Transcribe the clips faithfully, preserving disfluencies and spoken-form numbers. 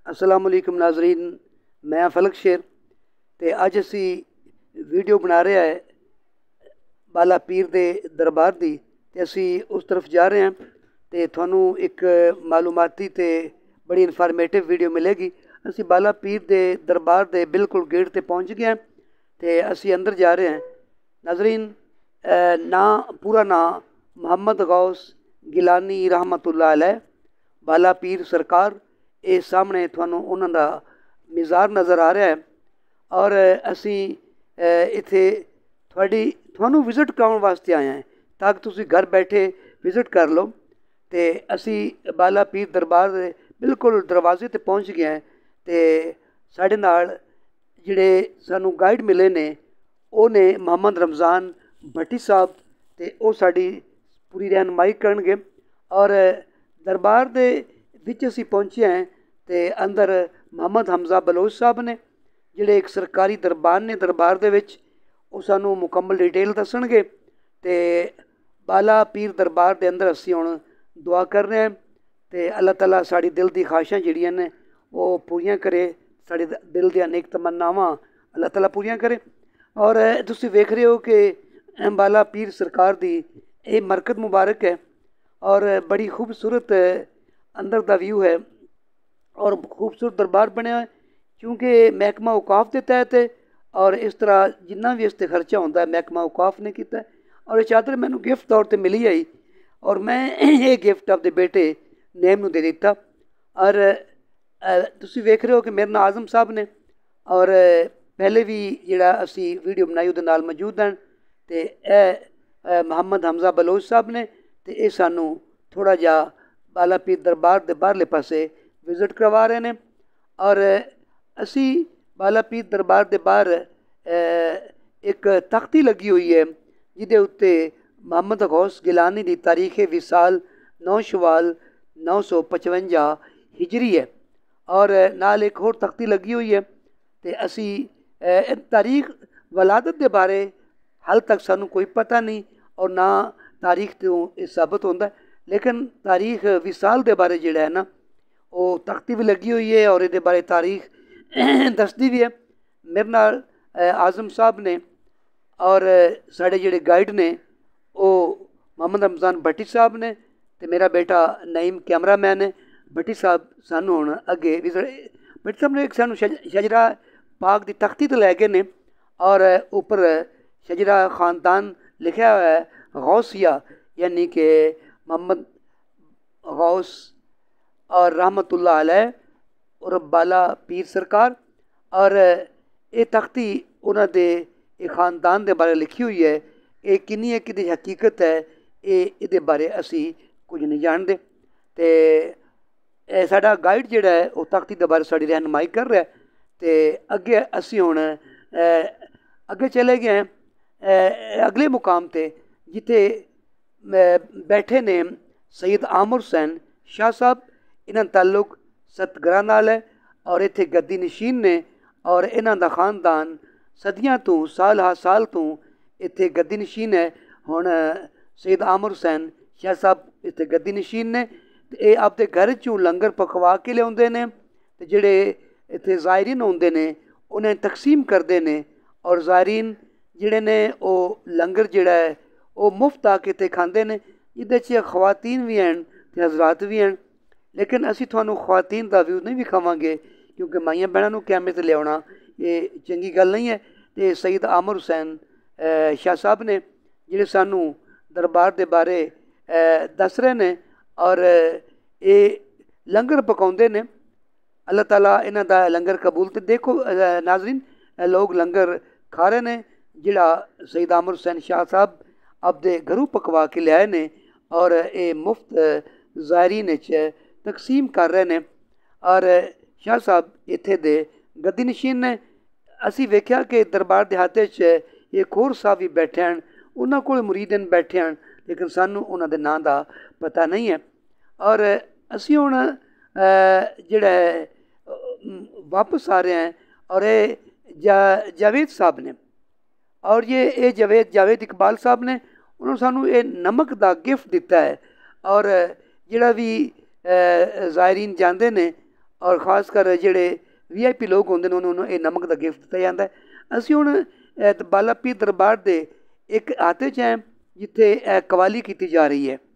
अस्सलाम वालेकुम नाजरीन, मैं फलक शेर ते अज असी वीडियो बना रहे हैं बाला पीर दे दरबार दी ते असी उस तरफ जा रहे हैं ते थानू एक मालूमाती ते बड़ी इन्फॉर्मेटिव वीडियो मिलेगी। असी बाला पीर दे दरबार दे बिल्कुल गेट ते पहुंच गए हैं ते असी अंदर जा रहे हैं। नाजरीन, ना पूरा ना मोहम्मद गौस गिलानी रहमतुल्लाह अलैह बाला पीर सरकार। ये सामने थानू उन्हां दा मिज़ार नज़र आ रहा है और असी इत्थे थोड़ी थानू विजिट कराने वास्ते आए हैं ताकि तुसी घर बैठे विजिट कर लो। तो असी बाला पीर दरबार दे बिल्कुल दरवाजे ते पहुँच गए हैं ते साढ़े नाल जिहड़े सानू गाइड मिले ने वो ने मोहम्मद रमज़ान भट्टी साहब ते वो साड़ी पूरी रहनुमाई करनगे। और दरबार दे विच असी पहुँचे हैं ते अंदर मोहम्मद हमजा बलोच साहब ने जिहड़े एक सरकारी दरबार ने दरबार दे विच वो सानू मुकम्मल डिटेल दसणगे। ते बाला पीर दरबार दे अंदर असी हुण दुआ कर रहे हैं ते अल्लाह ताला साड़ी दिल दी ख्वाहिशां जिहड़ियां ने वो पूरियां करे, साड़ी दिल दी अनेक तमन्नावां अल्लाह ताला पूरियां करे। और तुसीं वेख रहे हो कि बाला पीर सरकार दी ये मरकत मुबारक है और बड़ी खूबसूरत अंदर दा व्यू है और खूबसूरत दरबार बनया है क्योंकि महकमा औकाफ के तहत है और इस तरह जिन्ना भी इस ते खर्चा होता है महकमा औकाफ ने किया। और ये चादर मैनू गिफ्ट तौर पर मिली आई और मैं ये गिफ्ट अपने बेटे नेम नू दे दिता। और तुसीं वेख रहे हो कि मेरे नाल आज़म साहब ने और पहले भी जिहड़ा असी वीडियो बनाई उहदे नाल मौजूद हैं ते ए मोहम्मद हमजा बलोच साहब ने ते ये सानू थोड़ा जा बाला पीर दरबार दे बाहरले पासे विजिट करवा रहे हैं। और असी बाला पीर दरबार दे बाहर एक तख्ती लगी हुई है जिहदे उत्ते मोहम्मद गौस गिलानी की तारीख विसाल नौ शवाल नौ सौ पचवंजा हिजरी है और नाल एक होर तख्ती लगी हुई है। तो असी तारीख वलादत के बारे हाल तक सानू कोई पता नहीं और ना तारीख तो यह साबित होता, लेकिन तारीख विसाल के बारे जिहड़ा है ना वो तख्ती भी लगी हुई है और ये बारे तारीख दसदी भी है। मेरे नाल आज़म साहब ने और साढ़े जिहड़े गाइड ने वो मोहम्मद रमज़ान भट्टी साहब ने ते मेरा बेटा नईम कैमरामैन है। भट्टी साहब सानू हुण अगे विजिट भट्टी साहब ने एक सानू शजरा पाक की तख्ती तो लै गए ने और उपर शजरा खानदान लिखा हुआ है गौसिया यानी कि मोहम्मद गौस और रहमतुल्लाह अलैह और बाला पीर सरकार। और ये तख्ती उन्हां दे खानदान के बारे लिखी हुई है। ये किन्नी एक इहदी हकीकत है ये इहदे बारे असी कुछ नहीं जानते। तो साडा गाइड जिहड़ा है वो तख्ती के बारे साड़ी रहनुमाई कर रहा है। तो अगे असी हुण अगे चले गए हैं अगले मुकाम ते जिथे बैठे ने सैयद आमर हुसैन शाह साहब। इन्हां ताल्लुक सतगरा नाल है और इत्थे गद्दी नशीन ने और इन्हां दा खानदान सदियां तो साल हा साल तो इत्थे गद्दी नशीन है। हुण सैयद आमर हुसैन शाह साहब इत्थे गद्दी नशीन ने ते ये आपदे घर चों लंगर पकवा के लियाउंदे ने ते जिहड़े इत्थे ज़ायरीन आउंदे ने उन्हें तकसीम करते हैं और ज़ायरीन जिहड़े ने वो लंगर जिहड़ा है वो मुफ्त आके इत्थे खांदे ने। इहदे च खवातीन भी हैं ते हज़रात भी हैं, लेकिन असी तुहानू खवातीन का व्यू नहीं विखावांगे क्योंकि माइयां बहनों नू कैमरे ते लियाउणा ये चंगी गल नहीं है। तो सैयद आमर हुसैन शाह साहब ने जिहड़े सानू दरबार के बारे दस रहे ने और ये लंगर पकाउंदे ने। अल्लाह ताला इन्हां दा लंगर कबूल। तो देखो नाजरीन, लोग लंगर खा रहे हैं जिहड़ा सैयद आमर हुसैन शाह साहब आपदे घरों पकवा के लियाए ने और ये मुफ्त ज़ायरीन च तकसीम कर रहे हैं। और शाह साहब इत्थे दे गद्दी नशीन ने। असी वेख्या कि दरबार देहाते च एक होर साहब भी बैठे हैं, उन्हां कोल मुरीदन बैठे हैं, लेकिन सानू उन्हां दे नां दा पता नहीं है। और असी हुण जिहड़ा है वापस आ रहे हैं और ये जा जावेद साहब ने और ये ये जावेद जावेद इकबाल साहब ने उन्होंने सानू ये नमक का गिफ्ट दिता है। और जिहड़ा भी ज़ायरीन जाते हैं और खासकर जिहड़े वी आई पी लोग होंदे ने उन्होंने ये नमक का गिफ्ट दिता जाता है। असी हुण बाला पीर दरबार दे एक हाथे च हैं जिथे कवाली की जा रही है।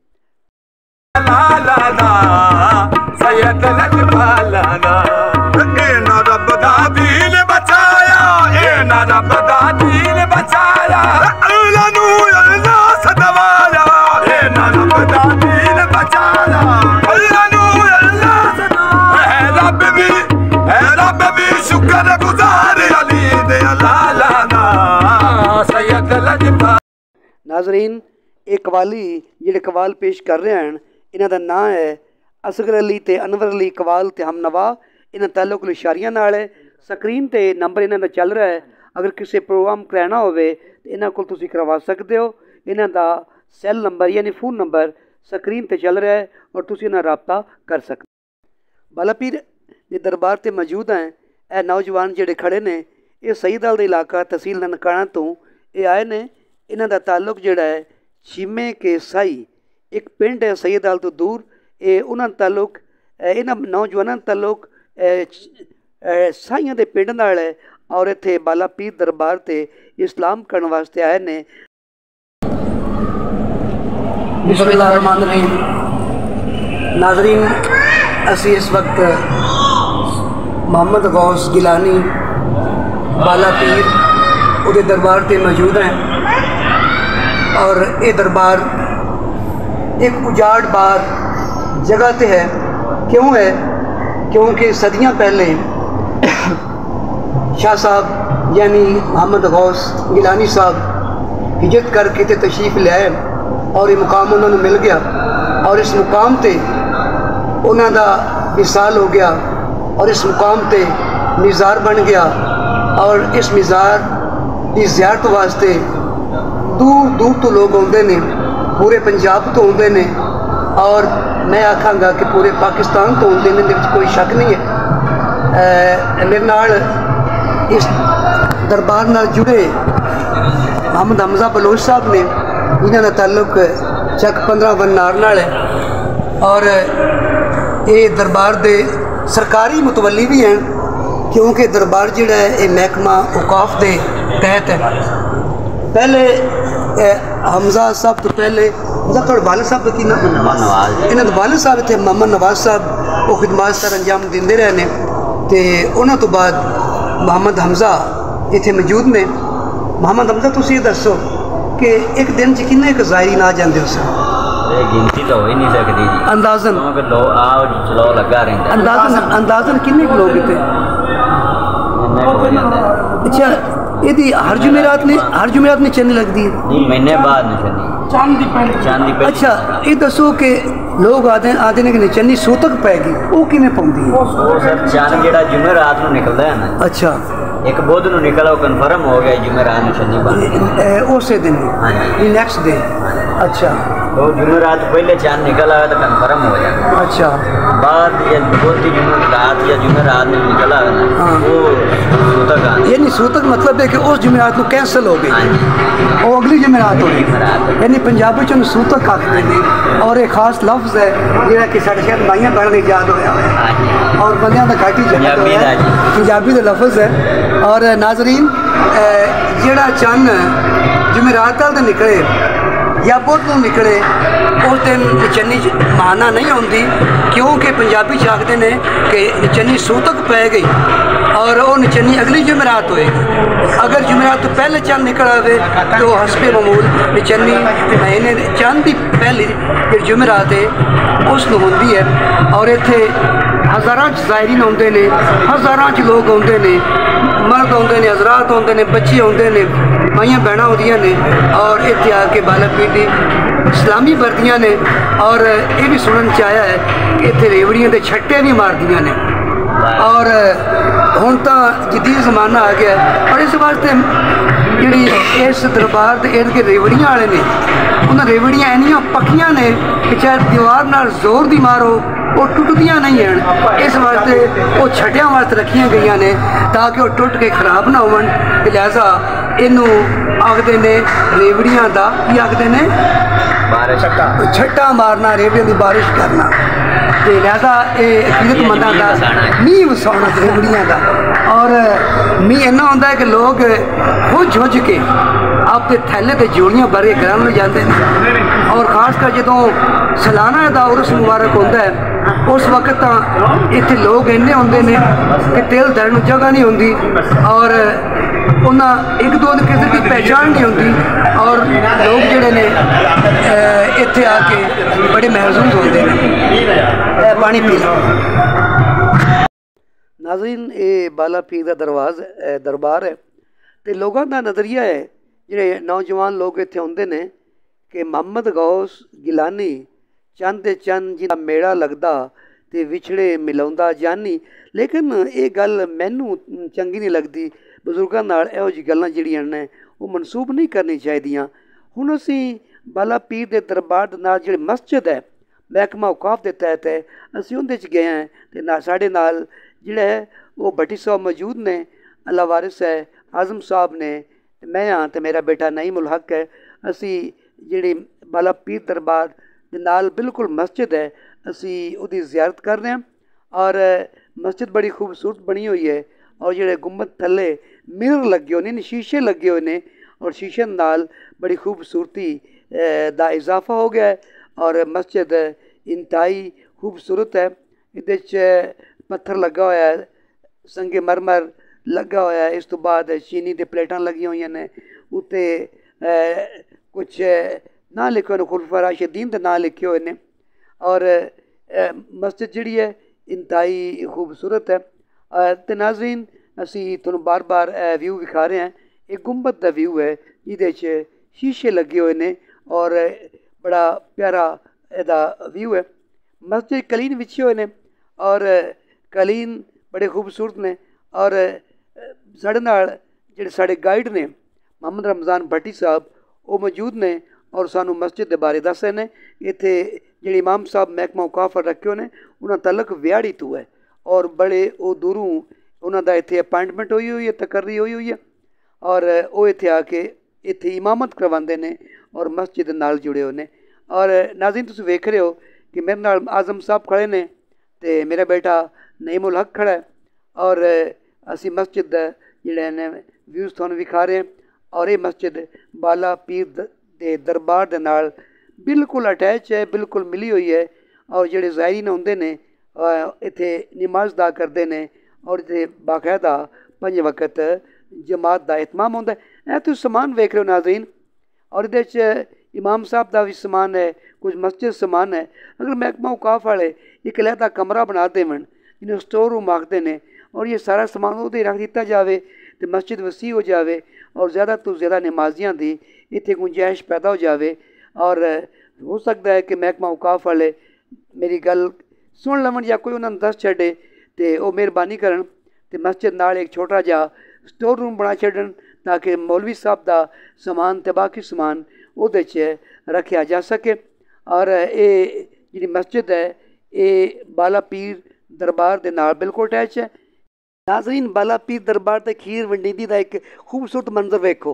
नाजरीन ये कवाली जिहड़े कवाल पेश कर रहे हैं इन्हां दा नाम है असगर अली ते अनवर अली कवाल ते हम नवा। इन्हां ताल्लुक लिशारियां नाल है। स्क्रीन ते नंबर इन्हां दा चल रहा है। अगर किसी प्रोग्राम कराना होवे तो इन्हां कोल तुसीं करवा सकते हो। इन्हां दा सैल नंबर यानी फ़ोन नंबर स्क्रीन ते चल रहा है और तुसीं इन्हां रब्ता कर सकते। बाला पीर दे दरबार ते मौजूद हैं। ए नौजवान जिहड़े खड़े ने ये सईदाल दा इलाका तहसील ननकाना तो ये आए ने। इन्हां दा ताल्लुक जिहड़ा है छीमे के साई एक पिंड है सईदाल तो दूर। ये उन्हां ताल्लुक इन्हां नौजवानों ताल्लुक साइयां दे पिंड नाल है और इत्थे बाला पीर दरबार ते इस्लाम करने वास्ते आए ने। बिस्मिल्लाहिर्रहमानिर्रहीम। नाज़रीन असी इस वक्त मोहम्मद गौस गिलानी बाला पीर उहदे दरबार ते मौजूद हैं और ये दरबार एक उजाड़ बार जगह ते है। क्यों है? क्योंकि सदियां पहले शाह साहब यानी मोहम्मद गौस गिलानी साहब हिजरत करके ते तशरीफ़ ले आए और ये मुकाम उन्होंने मिल गया और इस मुकाम ते उन्हों दा विसाल हो गया और इस मुकाम ते मीज़ार बन गया और इस मीज़ार की ज़ियारत वास्ते दूर दूर तो लोग आते ने, पूरे पंजाब तो आते ने और मैं आखांगा कि पूरे पाकिस्तान तो आते हैं, कोई शक नहीं है। मेरे नाल इस दरबार नाल जुड़े मोहम्मद हमजा बलोच साहब ने, इन्हों का ताल्लुक चक पंद्रह वनार नाल है और ये दरबार दे सरकारी मुतवली भी हैं क्योंकि दरबार जिहड़ा है ये महकमा औकाफ दे तहत है। पहले हमजा साहब तो पहले हमजा थोड़े वाले साहब की ना इन्होंने वाले साहब इतने मोहम्मद नवाज साहब वो खिदमत सर अंजाम देंदे रहे ने ते उन्होंने तो बाद मोहम्मद हमजा इतने मौजूद ने। मोहम्मद हमजा तुसीं ये दसो कि एक दिन च किन्ने क ज़ायरीन आ जांदे हो? गिनती तो हो ही नहीं सकती जी। अंदाजन लो आओ चलो लगा रहे अंदाजन अंदाजन किन्ने क लोग इतने? अच्छा यदि हर जुमेरात ने हर जुमेरात में चन्नी लगती है? नहीं महीने बाद नहीं चांदी पहले चांदी पहले। अच्छा ये दसो कि लोग आते आते ने कि चन्नी सूतक पैगी वो किवें पौंदी है? वो सर चांद जेड़ा जुमेरात को निकलता है ना। अच्छा एक बुध को निकला वो कन्फर्म हो गया जुमेरात में चन्नी बन उस दिन नेक्स्ट डे। अच्छा तो जुमेरात पहले चांद निकला है तो कन्फर्म हो जाए। अच्छा बाद या बोलती जुमेरात या जुमेरात में निकला है ना वो सूतक यानी सूतक मतलब है कि उस जुमेरात को कैंसल हो गई वो अगली जुमेरात हो गई यानी पंजाबी च सूतक आखते हैं और एक खास लफ्ज़ है जिहड़ा कि साडे शायद माइयां पढ़ने याद होया और बंदियां दा घाटी च पंजाबी का लफ्ज़ है। और नाजरीन जिहड़ा चन्न जुमेरात तक निकले या बुध को निकले उस दिन चन्नी माना नहीं आती क्योंकि पंजाबी च आखते हैं कि चन्नी सूतक पै गई और वो नचन्नी अगली जुमेरात होएगी। अगर जुमेरात तो पहले चंद निकल आए तो हसबे मामूल नचन्नी महीने चंद की पहली जो जुमेरात है उस होंगी है और इत्थे हज़ारां ज़ायरीन आते हैं, हज़ारां लोग आते हैं, मर्द आते हैं, हजरात आते हैं, बच्चे आते हैं, माइयां बहना आउंदियां ने और इत्थे आके बाला पीर दी इस्लामी वर्दियां ने और ये भी सुनने च आया है कि इत्थे रेवड़ियां के छट्टे भी मारदियां ने और हुण तां जदीद जमाना आ गया और इस वास्ते जी इस दरबार के इर्द गिर्द रेवड़ियां वाले ने उन्हें रेवड़ियां इन्नियां पक्कियां ने कि चाहे दीवार नाल जोर दी मारो वो टुटदियां नहीं हैं। इस वास्ते वो छट्टियां वास्ते रखिया गई ने ताकि वो टुट के खराब ना होवन। लिहाजा इनू आखते ने रेवड़ियां दा की आखते ने छट्टा मारना, रेवड़ियां की बारिश करना। तो लिहाजा ये अकीदतमंदा का मीह वसाना बुढ़िया का। और मीह इन्ना होंदा है कि लोग खुज खुज के अपने थैले ते जोड़ियां भर के घर में जाते हैं। और खासकर जो सालाना दा उर्स मुबारक होता है उस वक्त इतने लोग इन्ने होंगे ने कि तिल धरन जगह नहीं होंगी और उन्हें एक दो किसी की पहचान नहीं होती और लोग जोड़े ने इतने आके बड़े महसूस होते हैं। पानी पी लो नाज़रीन, ये बाला पीर का दरवाज दरबार है तो लोगों का नज़रिया है जोड़े नौजवान लोग इतने होंगे ने कि मोहम्मद गौस गिलानी चंद चंद जिन्ना मेड़ा लगता तो विछड़े मिलाउंदा जानी। लेकिन ये गल मैनू चंगी नहीं लगती, बजुर्गों नाल इहो जी गल्लां जिहड़ियां ने वो मनसूब नहीं करनी चाहिए। हुण असीं बाला पीर के दरबार दे नाल जिहड़ी मस्जिद है महकमा औकाफ के तहत है असीं उहदे च गए हैं तो ना साढ़े नाल जिहड़ा है वो भट्टी साहब मौजूद ने, अल्लाह वारिस है, आज़म साहब ने, मैं हाँ तो मेरा बेटा नईम उल हक है। असी जिहड़ी बाला पीर दरबार दे नाल बिल्कुल मस्जिद है असी उहदी ज़ियारत कर रहे हैं और मस्जिद बड़ी खूबसूरत बनी हुई है और जिहड़े गुंबद थल्ले मिरर लगे हुए ने, शीशे लगे हुए ने और शीशे नाल बड़ी खूबसूरती दा इजाफा हो गया है और मस्जिद इंतहाई खूबसूरत है। इहदे च पत्थर लगा होया है, संगे मरमर लगा होया है, इस तो बाद चीनी दे प्लेटां लगी हुई ने, उत्ते कुछ ना लिखे हुए खुलफा राशिदीन के ना लिखे हुए ने और मस्जिद जिहड़ी है इंतहाई खूबसूरत है। तो नाज़रीन असी तुहानूं बार बार व्यू विखा रहे हैं, एक गुंबद का व्यू है जिहदे च शीशे लगे हुए ने और बड़ा प्यारा इहदा व्यू है। मस्जिद कलीन बिछे हुए ने और कलीन बड़े खूबसूरत ने और साढ़े नाल जिहड़े साढ़े गाइड ने मोहम्मद रमज़ान भट्टी साहब वो मौजूद ने और सानू मस्जिद के बारे दस रहे हैं। इत्थे जिहड़े इमाम साहब महकमा औकाफ रखे हुए हैं उन्होंने तलक व्याड़ी तो है और बड़े वो दूरों उन्होंने इत्थे अपॉइंटमेंट हुई हुई है, तकर्री हुई हुई है और वो इत्थे आके इत्थे इमामत करवाते हैं और मस्जिद नाल जुड़े हुए हैं। और नाज़रीन तुसीं वेख रहे हो कि मेरे नाल आज़म साहब खड़े ने ते मेरा बेटा नईम उल हक खड़ा है और असी मस्जिद जिहड़े ने व्यूज़ तुहानूं विखा रहे हैं और ये मस्जिद बाला पीर दे दरबार दे नाल बिल्कुल अटैच है, बिल्कुल मिली हुई है और जिहड़े ज़ायरीन होंदे ने इत्थे नमाज अदा करते हैं और इत्थे बाकायदा पंज वक्त जमात का एहतमाम होंदा है। तुसीं समान वेख रहे हो नाज़रीन और इहदे च इमाम साहब का भी समान है, कुछ मस्जिद समान है। अगर महकमा औकाफ वाले एक अलहदा कमरा बना देवन जिन्हें स्टोर रूम आखते हैं और ये सारा समान उहदे रख दिता जाए तो मस्जिद वसी हो जाए और ज़्यादा तो ज़्यादा नमाजियां की इत्थे गुंजाइश पैदा हो जाए और हो सकता है कि महकमा औकाफ वाले मेरी गल सुन लवन या कोई उन्होंने दस छड़े तो वो मेहरबानी करन तो मस्जिद नाल एक छोटा जा स्टोर रूम बना छड़न ताकि मौलवी साहब का समान तो बाकी समान उहदे च रखा जा सके। और ये जी मस्जिद है ये बाला पीर दरबार के नाल बिल्कुल अटैच है। नाज़रीन बाला पीर दरबार ते खीर वंडीदी का एक खूबसूरत मंजर वेखो,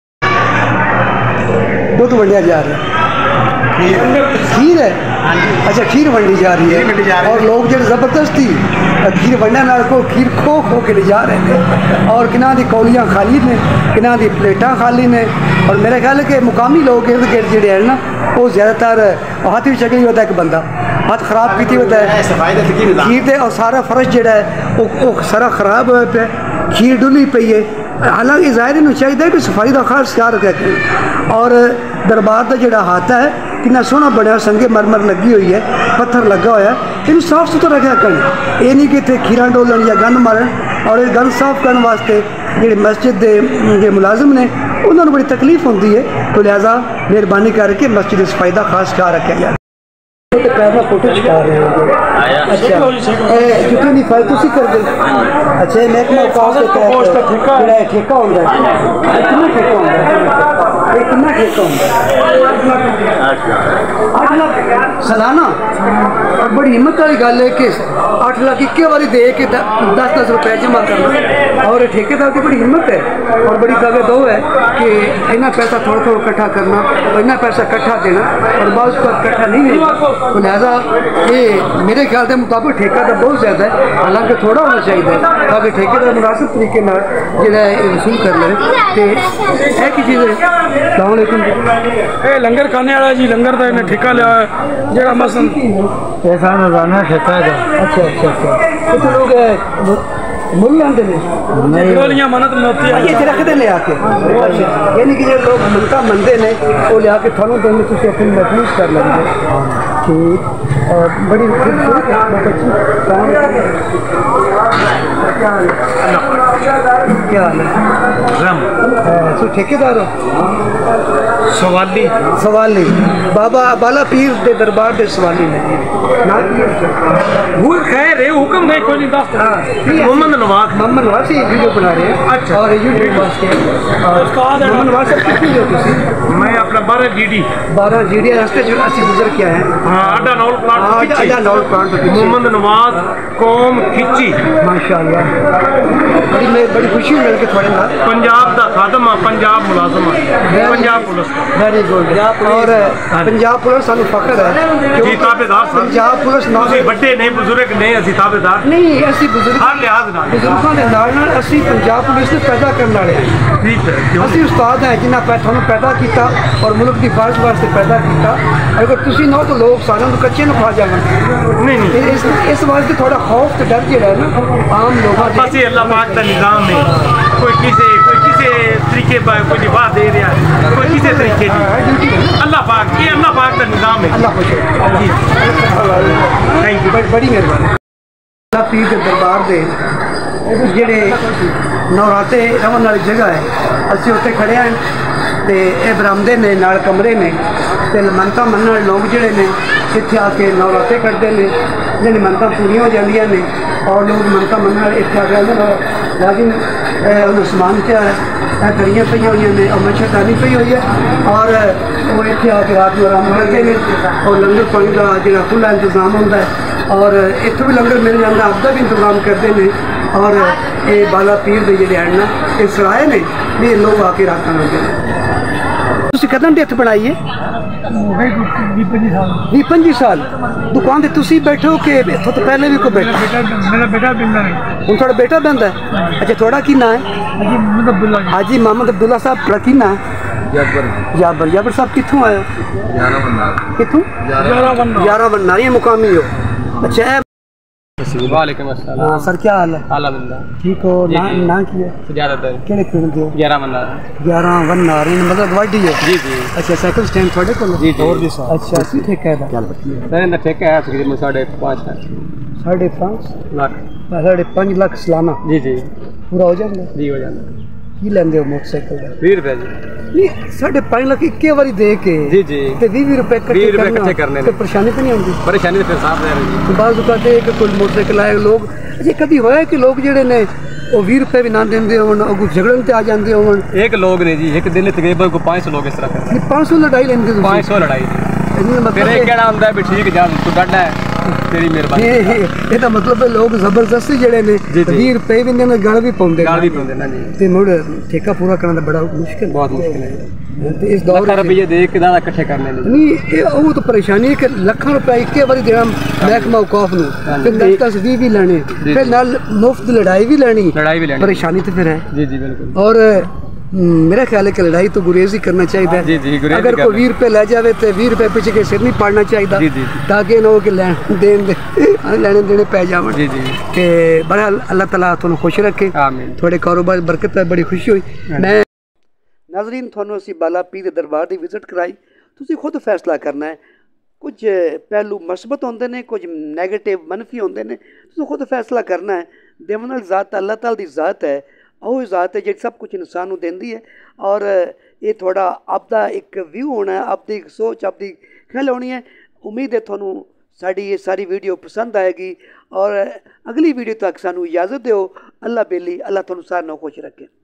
दुध वंडिया जा रहा है, खीर है, अच्छा खीर वंडी जा रही है और लोग जो जबरदस्ती खीर वंडने नाल को खीर खो खो के ले जा रहे हैं और किना दी कौलियाँ खाली ने, किना दी प्लेटां खाली ने और मेरा ख्याल है कि मुकामी लोग इर्द गिर्द जोड़े हैं ना वो ज़्यादातर हाथ भी चकली होता है, एक बंदा हाथ खराब की होता है खीर से और सारा फर्श जोड़ा है वो सारा खराब हुआ पे खीर डुली पई है। हालांकि ज़ाहिर चाहिए कि सफाई का खास ख्याल रखें और दरबार का जोड़ा हाथा है कितना सोहना बनया, संगे मरमर लगी हुई है, पत्थर लगा हुआ है, इन साफ सुथरा रखा करें, ये नहीं कि इतने खीरा डोलन या गंद मारन। और ये गंद साफ करने वास्ते जो मस्जिद के मुलाजिम ने उन्होंने बड़ी तकलीफ होती है, तो लिहाजा मेहरबानी करके मस्जिद की सफाई का खास ख्याल रखा जाए। फोटो छुपा रहे हैं, अच्छा कितनी फाइल तुसी कर दे, अच्छा महकमा औकाफ के तहत ठेका होता है, कितना ठेका होता है? ये कितना ठेका होंगे? आठ लाख सालाना। और बड़ी हिम्मत वाली गल है कि आठ लाख इक्के बारी दे के दस दस रुपए जमा करना, और ठेकेदार की बड़ी हिम्मत है और बड़ी ताकत वो है कि इतना पैसा थोड़ा थोड़ा इकट्ठा करना और इतना पैसा इकट्ठा देना और बाद उसका इकट्ठा नहीं देना। तो लिहाजा ये मेरे ख्याल के मुताबिक ठेका तो बहुत ज़्यादा है, हालांकि थोड़ा होना चाहिए ताकि ठेकेदार मुनासिब तरीके जो वसूल कर ले। तो एक ही चीज़ है। ए लंगर खाने वाला जी, लंगर का इन्हें ठेका लिया है जरा मसन ऐसा रोजाना ठेका है। अच्छा अच्छा अच्छा कितने लोग मुल लाते हैं गोलियां मनत मोती ये रखते ले आके, यानी कि जो लोग मनता मनते ने वो ले आके थानों देने तुम अपनी महसूस कर लेंगे। ठीक, और बड़ी खूबसूरत बहुत अच्छी क्या हाल है? तो ठेकेदार हो? सवाली सवाली बाबा बाला पीर दे दरबार दे सवाली ने ना वो खैर है हुक्म नहीं कोई नहीं दस मोहम्मद नवाज मोहम्मद नवाज से वीडियो बना रहे हैं। अच्छा। और यूट्यूब वास्ते उस्ताद है मोहम्मद नवाज साहब कितनी हो तुसी? मैं अपना बारह जीडी बारह जीडी रास्ते जो असि गुजर के आए हैं। हां अड्डा नौल प्लांट अड्डा नौल प्लांट मोहम्मद नवाज कौम खिची माशाअल्लाह। बड़ी मैं बड़ी खुशी मिल के थोड़े नाल पंजाब दा खादम है, पंजाब मुलाजम है, पंजाब पुलिस वेरी गुड। और पंजाब पुलिस सानू फख्र है जी ताबेदार साहब। पंजाब पुलिस ना बड़े नहीं बुजुर्ग नहीं असि ताबेदार नहीं असि बुजुर्ग हर लिहाज नाल बुजुर्गों के नाल नाल असि पंजाब पुलिस ने पैदा करने वाले हैं। ठीक है असि उस्ताद हैं जिन्हें पै थानू पैदा किया और मुल्क की फारज वास्ते पैदा किया। अगर तुसी ना तो लोग सारे कच्चे न खा जावन। नहीं नहीं इस इस वास्ते थोड़ा खौफ तो डर जो है ना आम लोगों से। बस ये अल्लाह पाक का निज़ाम है, कोई किसे कोई किसे तरीके पर कोई निभा दे रहा है, कोई किसे तरीके की अल्लाह पाक ये अल्लाह पाक का निज़ाम है। अल्लाह खुश जी थैंक यू बड़ी मेहरबानी। अल्लाह पीर के दरबार दे जेड़े नवराते रवन वाली जगह है असि उत्ते खड़े हैं ते ये बरामदे ने नाल कमरे ने ते मनता मनने वाले लोग जेड़े ने इत्थे आके नवराते कटते हैं जिन्हें मनता पूरियां हो जांदियां ने और लोग मनता मनने वाले इत्थे आके लेकिन उन्हें समान क्या है कड़ियाँ पई हुई ने और मच्छरदानी पई हुई है और वो इतने आके रात में आराम करते हैं और लंगर पानी का जो खुला इंतजाम होता है और इतों भी लंगर मिल जाता आपका भी इंतजाम करते हैं। और ये बाला पीर के जोड़े हैं ना ये सराए ने ये लोग आके रात लगे तुम कदम डेथ बनाई है भी पंजी साल दुकान से तुम बैठे हो कि तो पहले भी कोई बैठा? मेरा बेटा बिंदा है। हूँ थोड़ा बेटा बंदा है? अच्छा थोड़ा की ना है? हाजी मोहम्मद अब्दुल्ला साहब थोड़ा की ना है? जाबर जाबर साहब कितों आए हो? कितों? ग्यारह बन्ना ये मुकामी हो? अच्छा वालेकुम अस्सलाम। हाँ सर क्या हाल है? अल्हम्दुलिल्लाह ठीक हो ना ना की है ज्यादातर केड़े पिंड दे? ग्यारह बंदा ग्यारह बन्ना इन मतलब वाडी है जी जी। अच्छा साइकिल स्टैंड थोड़े को जी जी अच्छा सी ठेका है क्या बताइए सर इनका ठेका है तकरीबन साढ़े पाँच लाख साढ़े पाँच लाख साढ़े पाँच लाख सालाना जी जी पूरा हो जाएगा जी हो जाएगा। की लेंदे हो मोटरसाइकिल का? बीस रुपए जी नहीं साढ़े पाँच लाख इक्के बारी दे के जी जी ते बीस रुपए बीस रुपए इकट्ठे करने तो परेशानी तो नहीं होती? परेशानी तो फिर साफ रह रही तो बाज़ औकात है कि कोई मोटरसाइकिल आए लोग ये कभी होया कि लोग जेड़े ने वो बीस रुपए भी ना देंदे होन और झगड़न ते आ जांदे होन? एक लोग ने जी एक दिन तकरीबन को पाँच सौ लोग इस तरह करते पाँच सौ लड़ाई लेंदे पाँच सौ लड़ाई मतलब फिर एक कहना होता है भी ठीक जा तू डरना है तेरी मेहरबानी। ये तो मतलब है लोग जबरदस्ती जेड़े ने बीस रुपए भी देने गल भी पाउंदे गाल भी पाउंदे ना जी ते मुड़ ठेका पूरा करना बड़ा मुश्किल बहुत मुश्किल है ते इस दौर में रुपये दे के दादा इकट्ठे करने नहीं ये वो तो परेशानी है कि लाखां रुपए इक्के बारी देना महकमा औकाफ नु फिर दस दस बीस भी लेने फिर नाल मुफ्त लड़ाई भी लेनी लड़ाई भी लेनी परेशानी तो फिर है जी जी बिल्कुल। और मेरा ख्याल है कि लड़ाई तो गुरेज ही करना चाहिए जी जी गुरेज अगर कोई बीस रुपए ले जावे तो बीस रुपए पीछे के सिर नहीं पाड़ना चाहिए ताकि ना हो कि लैन देन दे लैने देने पै जावन जी जी ते बड़ा अल्लाह ताला तुहानू खुश रखे आमीन थोड़े कारोबार बरकत है बड़ी खुशी हुई। मैं नाज़रीन तुहानू असी बाला पीर दे दरबार दी विजिट कराई तुसी खुद फैसला करना है कुछ पहलू मस्बत होंदे ने कुछ नैगेटिव मनफी होंदे ने तुसी खुद फैसला करना है। देवन वाली ज़ात अल्लाह ताला दी ज़ात है ਉਹ ਜ਼ਾਤ है जी सब कुछ इंसान को देंदी है और ये थोड़ा आपका एक व्यू होना है आपकी एक सोच आपकी ख्याल होनी है। उम्मीद है थोनू साड़ी ये सारी वीडियो पसंद आएगी और अगली वीडियो तक सानू इजाज़त दो। अल्लाह बेली अल्लाह थोनू सारे खुश रखे।